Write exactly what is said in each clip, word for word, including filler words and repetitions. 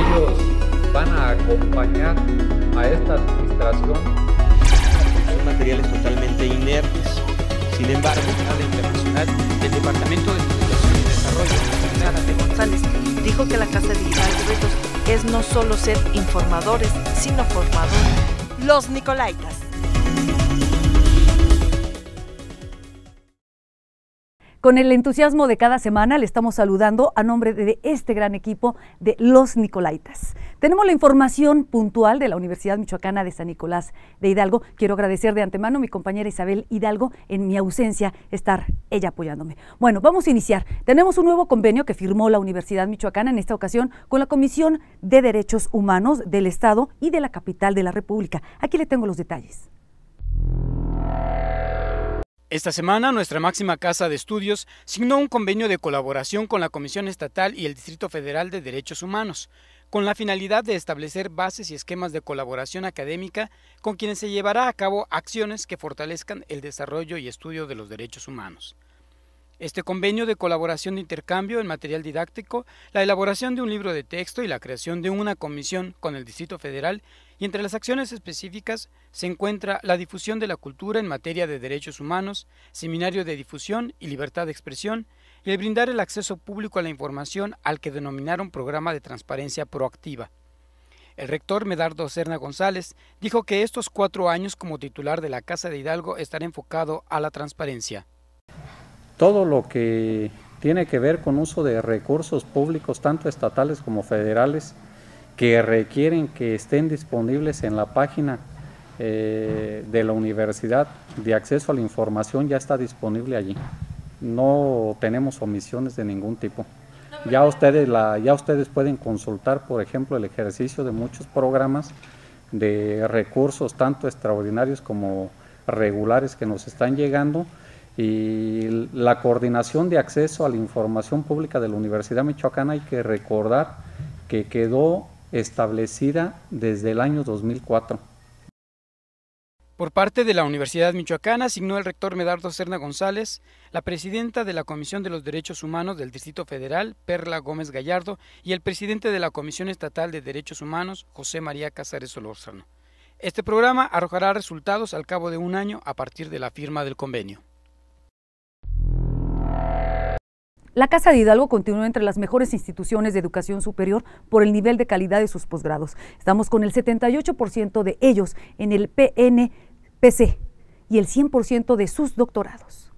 ellos van a acompañar a esta administración. Son materiales totalmente inertes. Sin embargo, la internacional del Departamento de Investigación y Desarrollo, Zárate González, dijo que la Casa de Hidalgo Retos es no solo ser informadores, sino formadores. Los Nicolaitas. Con el entusiasmo de cada semana le estamos saludando a nombre de este gran equipo de Los Nicolaitas. Tenemos la información puntual de la Universidad Michoacana de San Nicolás de Hidalgo. Quiero agradecer de antemano a mi compañera Isabel Hidalgo, en mi ausencia, estar ella apoyándome. Bueno, vamos a iniciar. Tenemos un nuevo convenio que firmó la Universidad Michoacana, en esta ocasión con la Comisión de Derechos Humanos del Estado y de la capital de la República. Aquí le tengo los detalles. Esta semana, nuestra máxima casa de estudios signó un convenio de colaboración con la Comisión Estatal y el Distrito Federal de Derechos Humanos, con la finalidad de establecer bases y esquemas de colaboración académica con quienes se llevará a cabo acciones que fortalezcan el desarrollo y estudio de los derechos humanos. Este convenio de colaboración de intercambio en material didáctico, la elaboración de un libro de texto y la creación de una comisión con el Distrito Federal, y entre las acciones específicas se encuentra la difusión de la cultura en materia de derechos humanos, seminario de difusión y libertad de expresión, y el brindar el acceso público a la información al que denominaron programa de transparencia proactiva. El rector Medardo Serna González dijo que estos cuatro años como titular de la Casa de Hidalgo estará enfocado a la transparencia. Todo lo que tiene que ver con uso de recursos públicos, tanto estatales como federales, que requieren que estén disponibles en la página eh, de la universidad de acceso a la información, ya está disponible allí. No tenemos omisiones de ningún tipo. Ya ustedes, la, ya ustedes pueden consultar, por ejemplo, el ejercicio de muchos programas de recursos, tanto extraordinarios como regulares, que nos están llegando, y la coordinación de acceso a la información pública de la Universidad Michoacana, hay que recordar que quedó establecida desde el año dos mil cuatro. Por parte de la Universidad Michoacana, asignó el rector Medardo Serna González, la presidenta de la Comisión de los Derechos Humanos del Distrito Federal, Perla Gómez Gallardo, y el presidente de la Comisión Estatal de Derechos Humanos, José María Casares Solórzano. Este programa arrojará resultados al cabo de un año a partir de la firma del convenio. La Casa de Hidalgo continúa entre las mejores instituciones de educación superior por el nivel de calidad de sus posgrados. Estamos con el setenta y ocho por ciento de ellos en el P N P C y el cien por ciento de sus doctorados.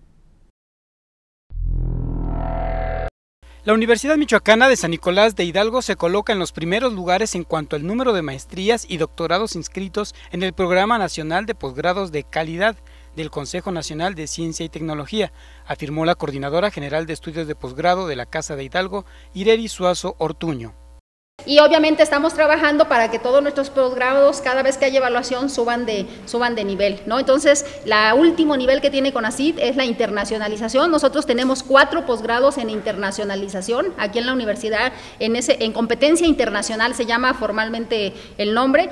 La Universidad Michoacana de San Nicolás de Hidalgo se coloca en los primeros lugares en cuanto al número de maestrías y doctorados inscritos en el Programa Nacional de Posgrados de Calidad del Consejo Nacional de Ciencia y Tecnología, afirmó la Coordinadora General de Estudios de Posgrado de la Casa de Hidalgo, Ireri Suazo Ortuño. Y obviamente estamos trabajando para que todos nuestros posgrados, cada vez que haya evaluación, suban de, suban de nivel, ¿no? Entonces, el último nivel que tiene CONACYT es la internacionalización. Nosotros tenemos cuatro posgrados en internacionalización aquí en la universidad, en, ese, en competencia internacional se llama formalmente el nombre.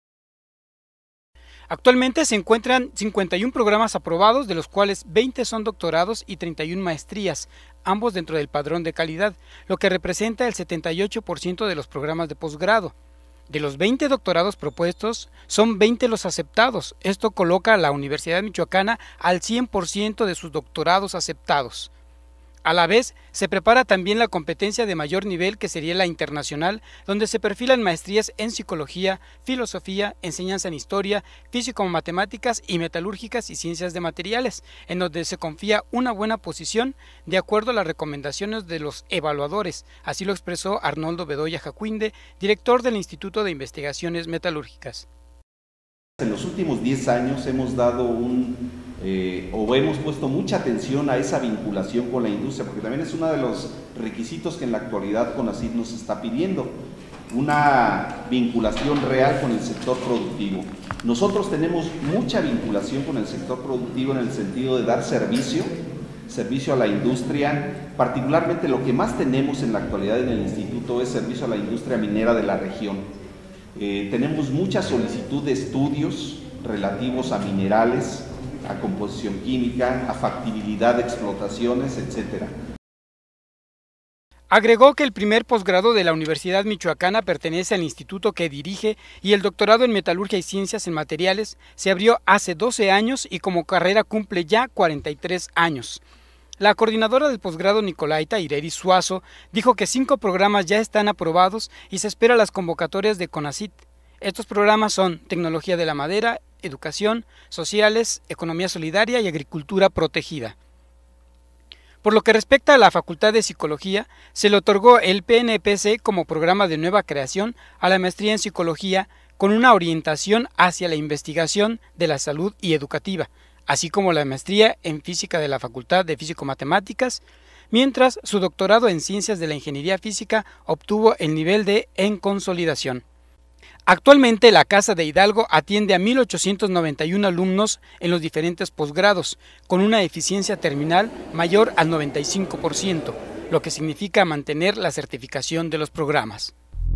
Actualmente se encuentran cincuenta y un programas aprobados, de los cuales veinte son doctorados y treinta y una maestrías, ambos dentro del padrón de calidad, lo que representa el setenta y ocho por ciento de los programas de posgrado. De los veinte doctorados propuestos, son veinte los aceptados. Esto coloca a la Universidad Michoacana al cien por ciento de sus doctorados aceptados. A la vez, se prepara también la competencia de mayor nivel, que sería la internacional, donde se perfilan maestrías en psicología, filosofía, enseñanza en historia, físico-matemáticas y metalúrgicas y ciencias de materiales, en donde se confía una buena posición de acuerdo a las recomendaciones de los evaluadores. Así lo expresó Arnoldo Bedoya Jacuinde, director del Instituto de Investigaciones Metalúrgicas. En los últimos diez años hemos dado un... Eh, o hemos puesto mucha atención a esa vinculación con la industria, porque también es uno de los requisitos que en la actualidad CONACYT nos está pidiendo, una vinculación real con el sector productivo. Nosotros tenemos mucha vinculación con el sector productivo en el sentido de dar servicio, servicio a la industria, particularmente lo que más tenemos en la actualidad en el instituto es servicio a la industria minera de la región. Eh, tenemos mucha solicitud de estudios relativos a minerales, a composición química, a factibilidad de explotaciones, etcétera. Agregó que el primer posgrado de la Universidad Michoacana pertenece al instituto que dirige y el doctorado en Metalurgia y Ciencias en Materiales se abrió hace doce años y como carrera cumple ya cuarenta y tres años. La coordinadora del posgrado Nicolaita, Ireri Suazo, dijo que cinco programas ya están aprobados y se espera las convocatorias de CONACYT. Estos programas son Tecnología de la Madera, Educación, Sociales, Economía Solidaria y Agricultura Protegida. Por lo que respecta a la Facultad de Psicología, se le otorgó el P N P C como programa de nueva creación a la maestría en Psicología con una orientación hacia la investigación de la salud y educativa, así como la maestría en Física de la Facultad de Físico-Matemáticas, mientras su doctorado en Ciencias de la Ingeniería Física obtuvo el nivel de en consolidación. Actualmente la Casa de Hidalgo atiende a mil ochocientos noventa y uno alumnos en los diferentes posgrados, con una eficiencia terminal mayor al noventa y cinco por ciento, lo que significa mantener la certificación de los programas.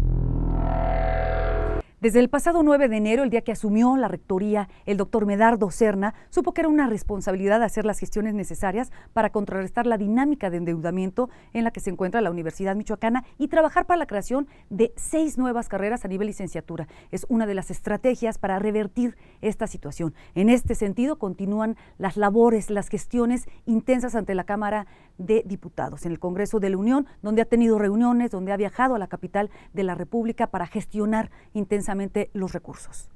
Desde el pasado nueve de enero, el día que asumió la rectoría, el doctor Medardo Serna supo que era una responsabilidad hacer las gestiones necesarias para contrarrestar la dinámica de endeudamiento en la que se encuentra la Universidad Michoacana y trabajar para la creación de seis nuevas carreras a nivel licenciatura. Es una de las estrategias para revertir esta situación. En este sentido, continúan las labores, las gestiones intensas ante la Cámara de Diputados, en el Congreso de la Unión, donde ha tenido reuniones, donde ha viajado a la capital de la República para gestionar intensamente los recursos.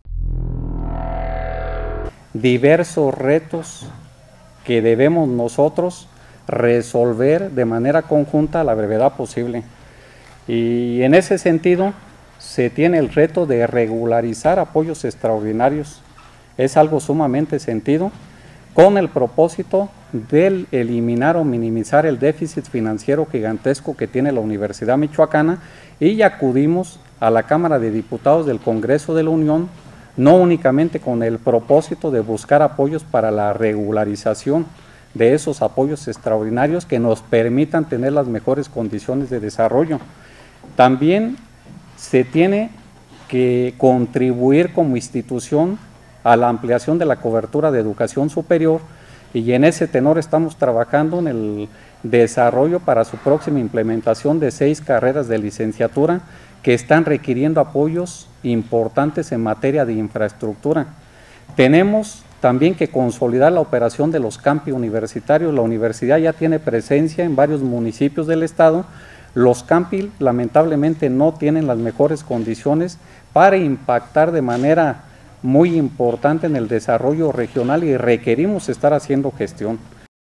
Diversos retos que debemos nosotros resolver de manera conjunta a la brevedad posible. Y en ese sentido se tiene el reto de regularizar apoyos extraordinarios. Es algo sumamente sentido, con el propósito de eliminar o minimizar el déficit financiero gigantesco que tiene la Universidad Michoacana, y acudimos a la Cámara de Diputados del Congreso de la Unión, no únicamente con el propósito de buscar apoyos para la regularización de esos apoyos extraordinarios que nos permitan tener las mejores condiciones de desarrollo. También se tiene que contribuir como institución a la ampliación de la cobertura de educación superior, y en ese tenor estamos trabajando en el desarrollo para su próxima implementación de seis carreras de licenciatura que están requiriendo apoyos importantes en materia de infraestructura. Tenemos también que consolidar la operación de los campi universitarios. La universidad ya tiene presencia en varios municipios del estado. Los campi lamentablemente no tienen las mejores condiciones para impactar de manera muy importante en el desarrollo regional y requerimos estar haciendo gestión.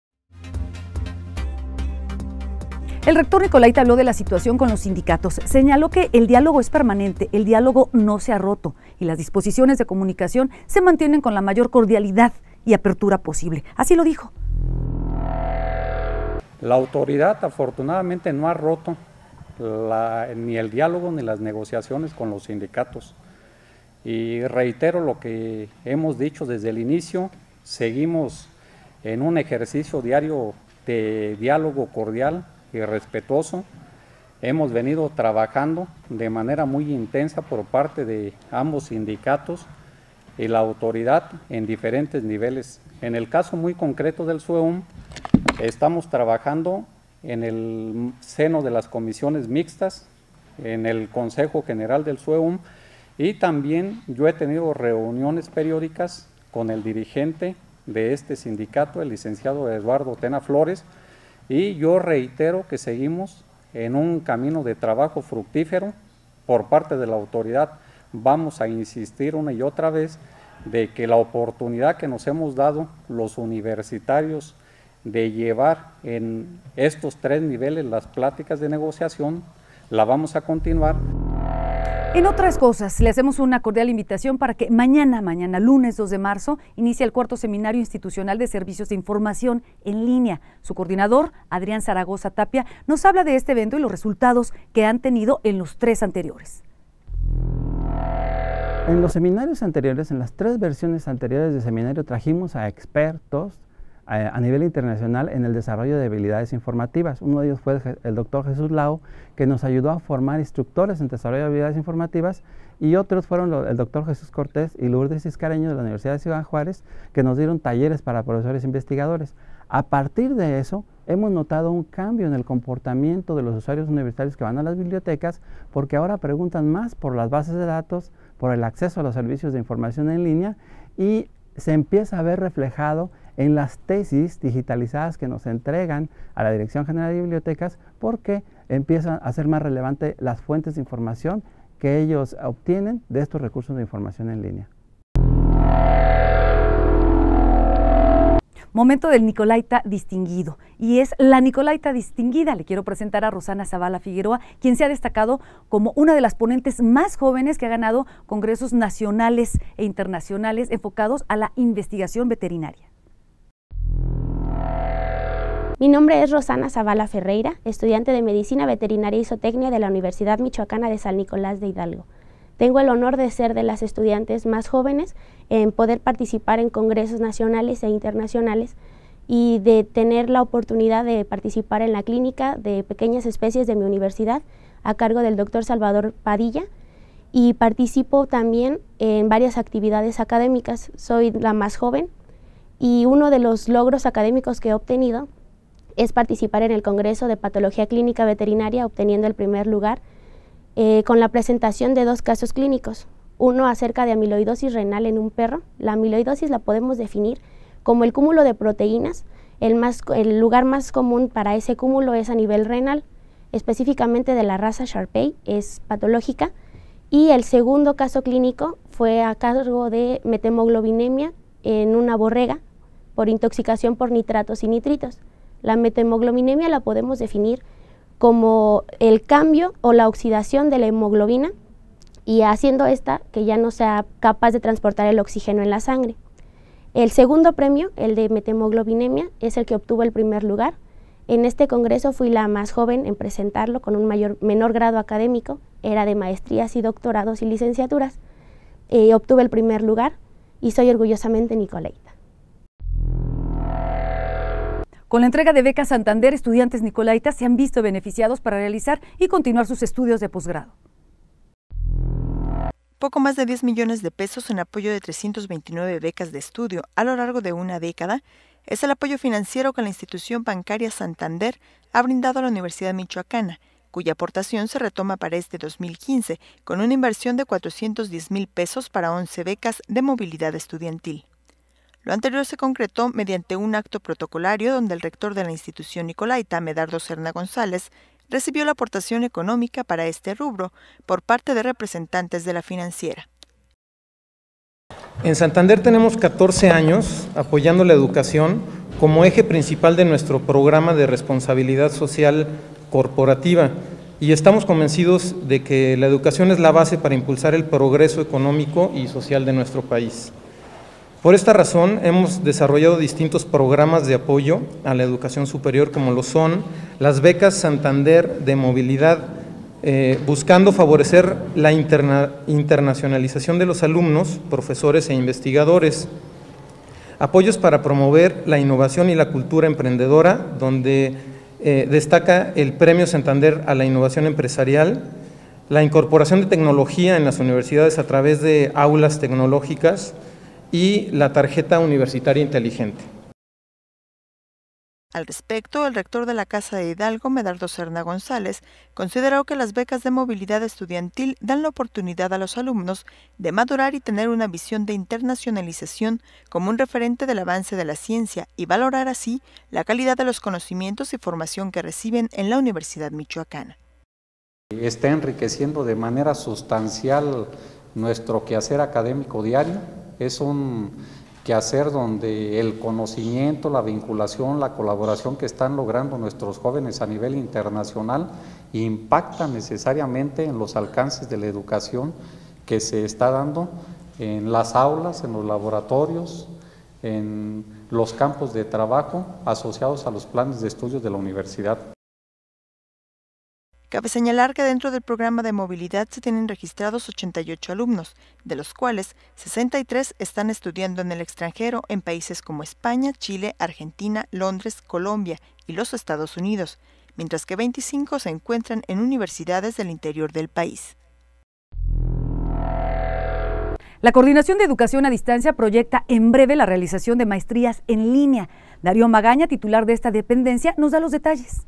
El rector Nicolaita habló de la situación con los sindicatos. Señaló que el diálogo es permanente, el diálogo no se ha roto y las disposiciones de comunicación se mantienen con la mayor cordialidad y apertura posible. Así lo dijo. La autoridad afortunadamente no ha roto la, ni el diálogo ni las negociaciones con los sindicatos. Y reitero lo que hemos dicho desde el inicio, seguimos en un ejercicio diario de diálogo cordial y respetuoso. Hemos venido trabajando de manera muy intensa por parte de ambos sindicatos y la autoridad en diferentes niveles. En el caso muy concreto del SUEUM, estamos trabajando en el seno de las comisiones mixtas, en el Consejo General del SUEUM, y también yo he tenido reuniones periódicas con el dirigente de este sindicato, el licenciado Eduardo Tena Flores, y yo reitero que seguimos en un camino de trabajo fructífero por parte de la autoridad. Vamos a insistir una y otra vez de que la oportunidad que nos hemos dado los universitarios de llevar en estos tres niveles las pláticas de negociación, la vamos a continuar. En otras cosas, le hacemos una cordial invitación para que mañana, mañana, lunes dos de marzo, inicie el cuarto Seminario Institucional de Servicios de Información en línea. Su coordinador, Adrián Zaragoza Tapia, nos habla de este evento y los resultados que han tenido en los tres anteriores. En los seminarios anteriores, en las tres versiones anteriores del seminario, trajimos a expertos a nivel internacional en el desarrollo de habilidades informativas. Uno de ellos fue el doctor Jesús Lau, que nos ayudó a formar instructores en desarrollo de habilidades informativas, y otros fueron el doctor Jesús Cortés y Lourdes Iscareño de la Universidad de Ciudad Juárez, que nos dieron talleres para profesores investigadores. A partir de eso, hemos notado un cambio en el comportamiento de los usuarios universitarios que van a las bibliotecas, porque ahora preguntan más por las bases de datos, por el acceso a los servicios de información en línea, y se empieza a ver reflejado en las tesis digitalizadas que nos entregan a la Dirección General de Bibliotecas, porque empiezan a ser más relevantes las fuentes de información que ellos obtienen de estos recursos de información en línea. Momento del Nicolaita distinguido, y es la Nicolaita distinguida. Le quiero presentar a Rosana Zavala Figueroa, quien se ha destacado como una de las ponentes más jóvenes que ha ganado congresos nacionales e internacionales enfocados a la investigación veterinaria. Mi nombre es Rosana Zavala Ferreira, estudiante de Medicina Veterinaria y Zootecnia de la Universidad Michoacana de San Nicolás de Hidalgo. Tengo el honor de ser de las estudiantes más jóvenes en poder participar en congresos nacionales e internacionales y de tener la oportunidad de participar en la clínica de pequeñas especies de mi universidad a cargo del doctor Salvador Padilla, y participo también en varias actividades académicas. Soy la más joven y uno de los logros académicos que he obtenido es participar en el Congreso de Patología Clínica Veterinaria, obteniendo el primer lugar Eh, con la presentación de dos casos clínicos, uno acerca de amiloidosis renal en un perro. La amiloidosis la podemos definir como el cúmulo de proteínas. El, más, el lugar más común para ese cúmulo es a nivel renal, específicamente de la raza Shar-Pei, es patológica. Y el segundo caso clínico fue a cargo de metemoglobinemia en una borrega por intoxicación por nitratos y nitritos. La metemoglobinemia la podemos definir como el cambio o la oxidación de la hemoglobina, y haciendo esta que ya no sea capaz de transportar el oxígeno en la sangre. El segundo premio, el de metemoglobinemia, es el que obtuvo el primer lugar. En este congreso fui la más joven en presentarlo con un mayor, menor grado académico, era de maestrías y doctorados y licenciaturas. Eh, obtuve el primer lugar y soy orgullosamente Nicolaita. Con la entrega de becas Santander, estudiantes nicolaitas se han visto beneficiados para realizar y continuar sus estudios de posgrado. Poco más de diez millones de pesos en apoyo de trescientas veintinueve becas de estudio a lo largo de una década es el apoyo financiero que la institución bancaria Santander ha brindado a la Universidad Michoacana, cuya aportación se retoma para este dos mil quince con una inversión de cuatrocientos diez mil pesos para once becas de movilidad estudiantil. Lo anterior se concretó mediante un acto protocolario donde el rector de la institución nicolaita, Medardo Serna González, recibió la aportación económica para este rubro por parte de representantes de la financiera. En Santander tenemos catorce años apoyando la educación como eje principal de nuestro programa de responsabilidad social corporativa, y estamos convencidos de que la educación es la base para impulsar el progreso económico y social de nuestro país. Por esta razón, hemos desarrollado distintos programas de apoyo a la educación superior, como lo son las becas Santander de movilidad, eh, buscando favorecer la interna, internacionalización de los alumnos, profesores e investigadores. Apoyos para promover la innovación y la cultura emprendedora, donde eh, destaca el Premio Santander a la Innovación Empresarial, la incorporación de tecnología en las universidades a través de aulas tecnológicas, y la tarjeta universitaria inteligente. Al respecto, el rector de la Casa de Hidalgo, Medardo Serna González, consideró que las becas de movilidad estudiantil dan la oportunidad a los alumnos de madurar y tener una visión de internacionalización como un referente del avance de la ciencia y valorar así la calidad de los conocimientos y formación que reciben en la Universidad Michoacana. Está enriqueciendo de manera sustancial nuestro quehacer académico diario. Es un quehacer donde el conocimiento, la vinculación, la colaboración que están logrando nuestros jóvenes a nivel internacional impacta necesariamente en los alcances de la educación que se está dando en las aulas, en los laboratorios, en los campos de trabajo asociados a los planes de estudios de la universidad. Cabe señalar que dentro del programa de movilidad se tienen registrados ochenta y ocho alumnos, de los cuales sesenta y tres están estudiando en el extranjero en países como España, Chile, Argentina, Londres, Colombia y los Estados Unidos, mientras que veinticinco se encuentran en universidades del interior del país. La Coordinación de Educación a Distancia proyecta en breve la realización de maestrías en línea. Darío Magaña, titular de esta dependencia, nos da los detalles.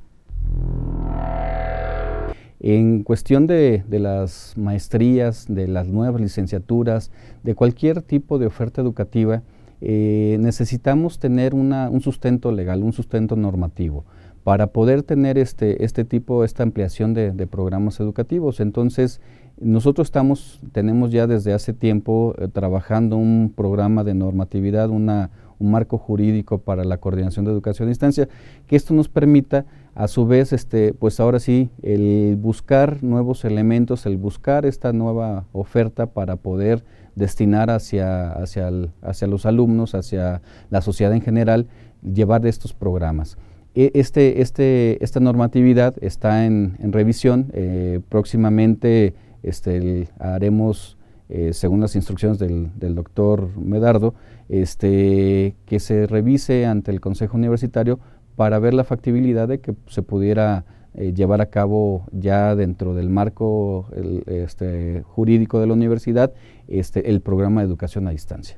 En cuestión de, de las maestrías, de las nuevas licenciaturas, de cualquier tipo de oferta educativa, eh, necesitamos tener una, un sustento legal, un sustento normativo, para poder tener este, este tipo, esta ampliación de, de programas educativos. Entonces, nosotros estamos, tenemos ya desde hace tiempo eh, trabajando un programa de normatividad, una, un marco jurídico para la coordinación de educación a distancia, que esto nos permita, a su vez, este, pues ahora sí, el buscar nuevos elementos, el buscar esta nueva oferta para poder destinar hacia, hacia, el, hacia los alumnos, hacia la sociedad en general, llevar estos programas. Este, este, esta normatividad está en, en revisión, eh, próximamente este, el, haremos, eh, según las instrucciones del, del doctor Medardo, este, que se revise ante el Consejo Universitario para ver la factibilidad de que se pudiera eh, llevar a cabo ya dentro del marco el, este, jurídico de la universidad este, el programa de educación a distancia.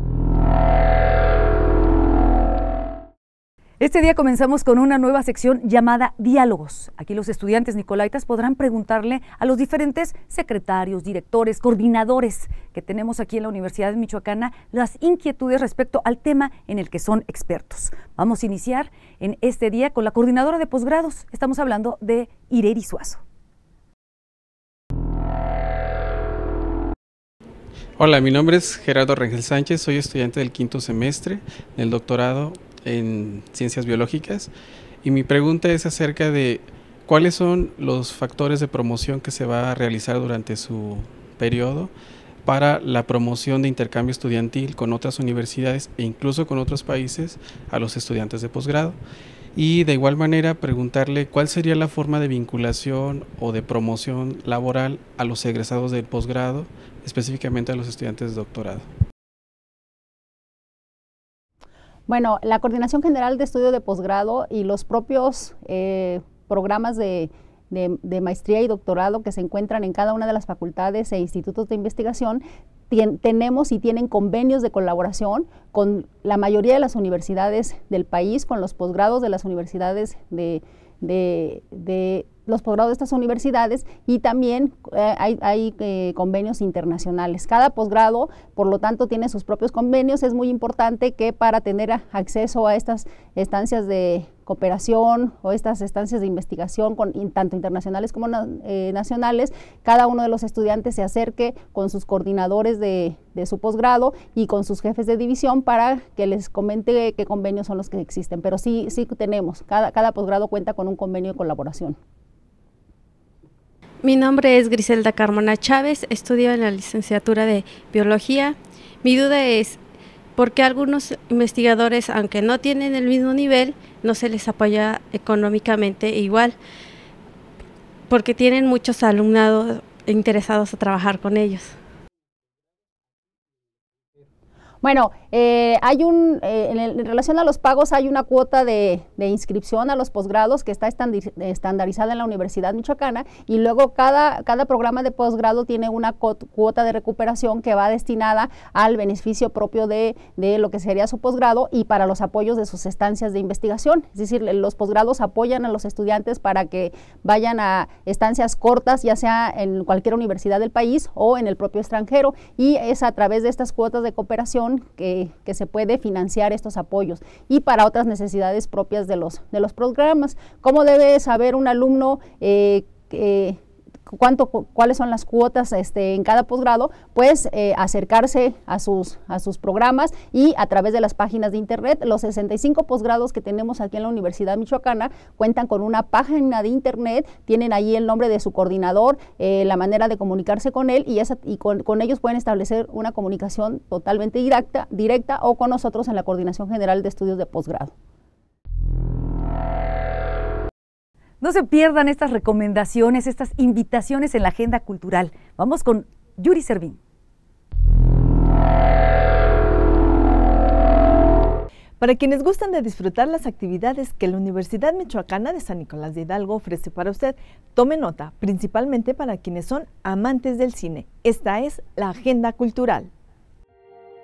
Este día comenzamos con una nueva sección llamada Diálogos. Aquí los estudiantes nicolaitas podrán preguntarle a los diferentes secretarios, directores, coordinadores que tenemos aquí en la Universidad Michoacana las inquietudes respecto al tema en el que son expertos. Vamos a iniciar en este día con la coordinadora de posgrados. Estamos hablando de Ireri Suazo. Hola, mi nombre es Gerardo Rangel Sánchez, soy estudiante del quinto semestre del doctorado en Ciencias Biológicas y mi pregunta es acerca de cuáles son los factores de promoción que se va a realizar durante su periodo para la promoción de intercambio estudiantil con otras universidades e incluso con otros países a los estudiantes de posgrado. Y de igual manera preguntarle cuál sería la forma de vinculación o de promoción laboral a los egresados del posgrado, específicamente a los estudiantes de doctorado. Bueno, la Coordinación General de Estudio de Posgrado y los propios eh, programas de, de, de maestría y doctorado que se encuentran en cada una de las facultades e institutos de investigación, tien, tenemos y tienen convenios de colaboración con la mayoría de las universidades del país, con los posgrados de las universidades de, de, de los posgrados de estas universidades y también eh, hay, hay eh, convenios internacionales. Cada posgrado, por lo tanto, tiene sus propios convenios. Es muy importante que para tener acceso a estas estancias de cooperación o estas estancias de investigación, con, tanto internacionales como na, eh, nacionales, cada uno de los estudiantes se acerque con sus coordinadores de, de su posgrado y con sus jefes de división para que les comente qué convenios son los que existen. Pero sí, sí tenemos, cada, cada posgrado cuenta con un convenio de colaboración. Mi nombre es Griselda Carmona Chávez, estudio en la licenciatura de Biología. Mi duda es, ¿por qué algunos investigadores, aunque no tienen el mismo nivel, no se les apoya económicamente igual? Porque tienen muchos alumnados interesados a trabajar con ellos. Bueno, eh, hay un, eh, en, el, en relación a los pagos hay una cuota de, de inscripción a los posgrados que está estandarizada en la Universidad Michoacana y luego cada, cada programa de posgrado tiene una cuota de recuperación que va destinada al beneficio propio de, de lo que sería su posgrado y para los apoyos de sus estancias de investigación. Es decir, los posgrados apoyan a los estudiantes para que vayan a estancias cortas, ya sea en cualquier universidad del país o en el propio extranjero, y es a través de estas cuotas de cooperación Que, que se puede financiar estos apoyos y para otras necesidades propias de los, de los programas. ¿Cómo debe saber un alumno eh, eh, cuánto, cuáles son las cuotas este, en cada posgrado? Pues eh, acercarse a sus, a sus programas y a través de las páginas de internet. Los sesenta y cinco posgrados que tenemos aquí en la Universidad Michoacana cuentan con una página de internet, tienen ahí el nombre de su coordinador, eh, la manera de comunicarse con él y, esa, y con, con ellos pueden establecer una comunicación totalmente directa, directa o con nosotros en la Coordinación General de Estudios de Posgrado. No se pierdan estas recomendaciones, estas invitaciones en la agenda cultural. Vamos con Yuri Servín. Para quienes gustan de disfrutar las actividades que la Universidad Michoacana de San Nicolás de Hidalgo ofrece para usted, tome nota, principalmente para quienes son amantes del cine. Esta es la agenda cultural.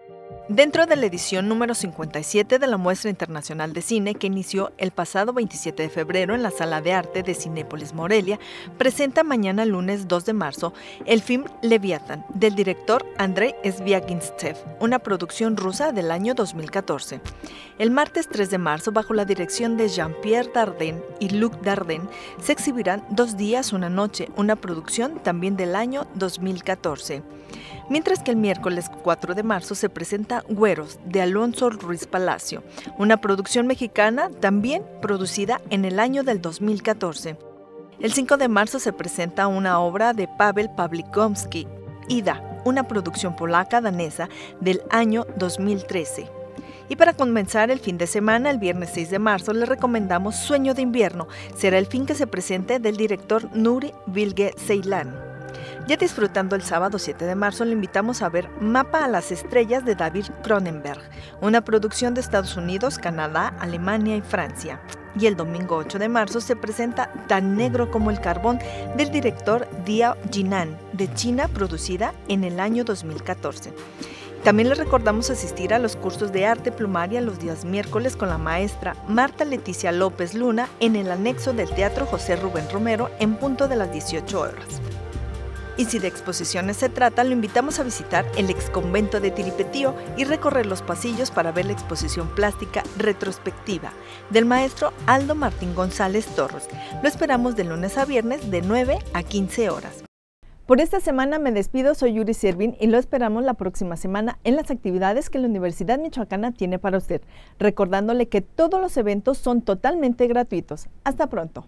Dentro de la edición número cincuenta y siete de la Muestra Internacional de Cine, que inició el pasado veintisiete de febrero en la Sala de Arte de Cinépolis Morelia, presenta mañana lunes dos de marzo el film Leviathan, del director Andrei Zvyagintsev, una producción rusa del año dos mil catorce. El martes tres de marzo, bajo la dirección de Jean-Pierre Dardenne y Luc Dardenne, se exhibirán Dos días, una noche, una producción también del año dos mil catorce. Mientras que el miércoles cuatro de marzo se presenta Güeros, de Alonso Ruiz Palacio, una producción mexicana también producida en el año del dos mil catorce. El cinco de marzo se presenta una obra de Paweł Pawlikowski, Ida, una producción polaca-danesa del año dos mil trece. Y para comenzar el fin de semana, el viernes seis de marzo, les recomendamos Sueño de invierno. Será el film que se presente del director Nuri Bilge Ceylan. Ya disfrutando el sábado siete de marzo, le invitamos a ver Mapa a las Estrellas de David Cronenberg, una producción de Estados Unidos, Canadá, Alemania y Francia. Y el domingo ocho de marzo se presenta Tan negro como el carbón, del director Diao Jinan, de China, producida en el año dos mil catorce. También les recordamos asistir a los cursos de arte plumaria los días miércoles con la maestra Marta Leticia López Luna en el anexo del Teatro José Rubén Romero en punto de las dieciocho horas. Y si de exposiciones se trata, lo invitamos a visitar el exconvento de Tiripetío y recorrer los pasillos para ver la exposición plástica retrospectiva del maestro Aldo Martín González Torres. Lo esperamos de lunes a viernes de nueve a quince horas. Por esta semana me despido, soy Yuri Servin y lo esperamos la próxima semana en las actividades que la Universidad Michoacana tiene para usted, recordándole que todos los eventos son totalmente gratuitos. Hasta pronto.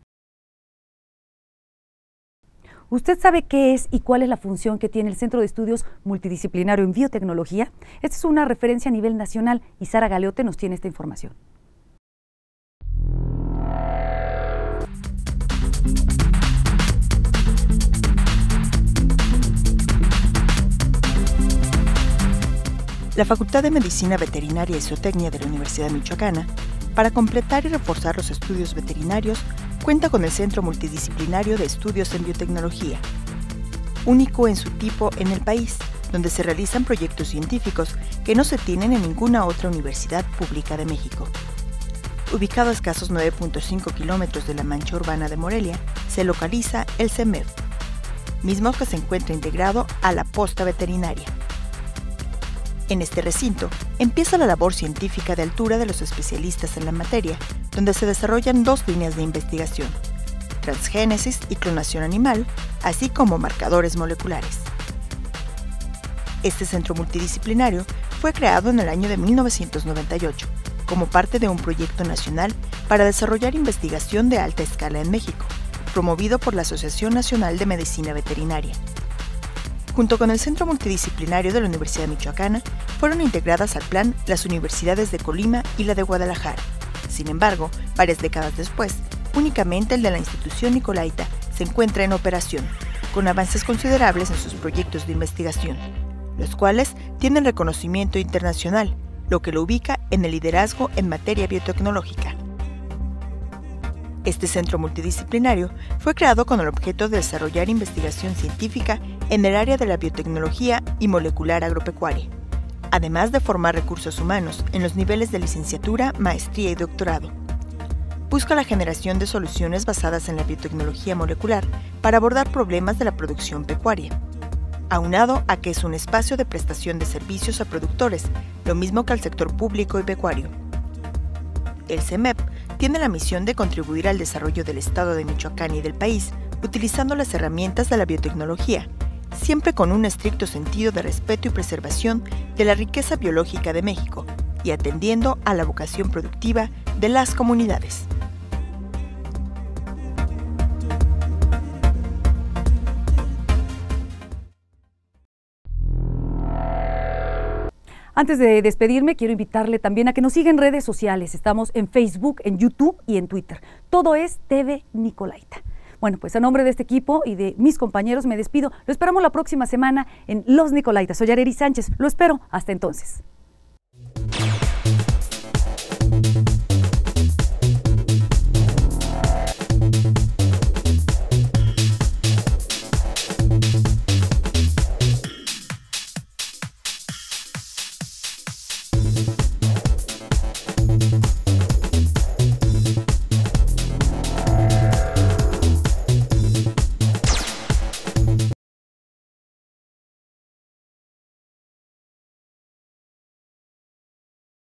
¿Usted sabe qué es y cuál es la función que tiene el Centro de Estudios Multidisciplinario en Biotecnología? Esta es una referencia a nivel nacional y Sara Galeote nos tiene esta información. La Facultad de Medicina Veterinaria y Zootecnia de la Universidad Michoacana, para completar y reforzar los estudios veterinarios, cuenta con el Centro Multidisciplinario de Estudios en Biotecnología, único en su tipo en el país, donde se realizan proyectos científicos que no se tienen en ninguna otra universidad pública de México. Ubicado a escasos nueve punto cinco kilómetros de la mancha urbana de Morelia, se localiza el C E M E F, mismo que se encuentra integrado a la posta veterinaria. En este recinto empieza la labor científica de altura de los especialistas en la materia, donde se desarrollan dos líneas de investigación: transgénesis y clonación animal, así como marcadores moleculares. Este centro multidisciplinario fue creado en el año de mil novecientos noventa y ocho, como parte de un proyecto nacional para desarrollar investigación de alta escala en México, promovido por la Asociación Nacional de Medicina Veterinaria. Junto con el Centro Multidisciplinario de la Universidad Michoacana, fueron integradas al plan las universidades de Colima y la de Guadalajara. Sin embargo, varias décadas después, únicamente el de la institución Nicolaita se encuentra en operación, con avances considerables en sus proyectos de investigación, los cuales tienen reconocimiento internacional, lo que lo ubica en el liderazgo en materia biotecnológica. Este centro multidisciplinario fue creado con el objeto de desarrollar investigación científica en el área de la biotecnología y molecular agropecuaria, además de formar recursos humanos en los niveles de licenciatura, maestría y doctorado. Busca la generación de soluciones basadas en la biotecnología molecular para abordar problemas de la producción pecuaria, aunado a que es un espacio de prestación de servicios a productores, lo mismo que al sector público y pecuario. El C E M E P tiene la misión de contribuir al desarrollo del Estado de Michoacán y del país, utilizando las herramientas de la biotecnología, siempre con un estricto sentido de respeto y preservación de la riqueza biológica de México y atendiendo a la vocación productiva de las comunidades. Antes de despedirme, quiero invitarle también a que nos siga en redes sociales. Estamos en Facebook, en YouTube y en Twitter. Todo es T V Nicolaita. Bueno, pues a nombre de este equipo y de mis compañeros me despido. Lo esperamos la próxima semana en Los Nicolaitas. Soy Arely Sánchez. Lo espero. Hasta entonces.